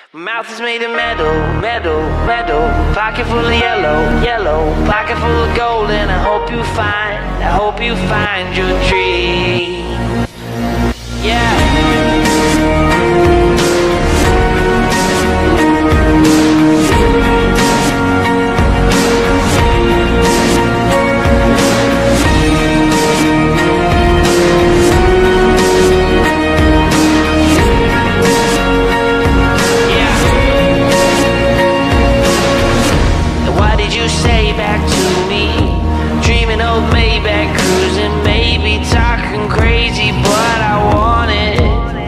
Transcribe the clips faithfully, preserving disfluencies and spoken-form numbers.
Mouth is made of metal, metal, metal. Pocket full of yellow, yellow. Pocket full of gold, and I hope you find, I hope you find your dream. Yeah. Say back to me, dreaming of Maybach cruising, maybe talking crazy, but I want it.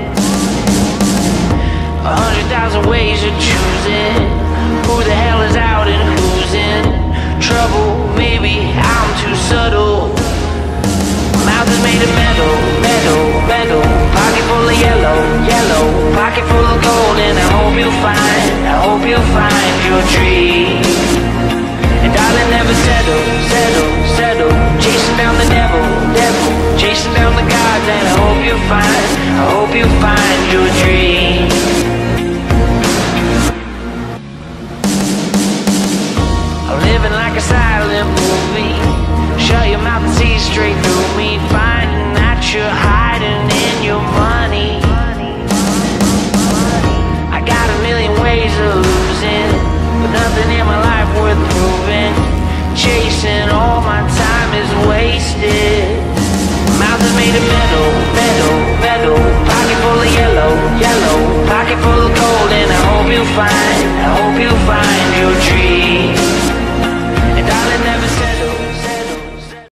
A hundred thousand ways of choosing, who the hell is out and who's in trouble. Maybe I'm too subtle. Mouth is made of metal, metal, metal. Pocket full of yellow, yellow. Pocket full